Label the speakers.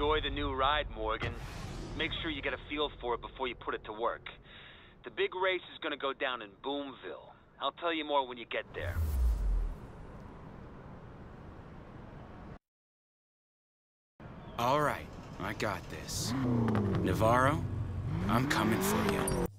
Speaker 1: Enjoy the new ride, Morgan. Make sure you get a feel for it before you put it to work. The big race is gonna go down in Boomville. I'll tell you more when you get there.
Speaker 2: All right, I got this. Navarro, I'm coming for you.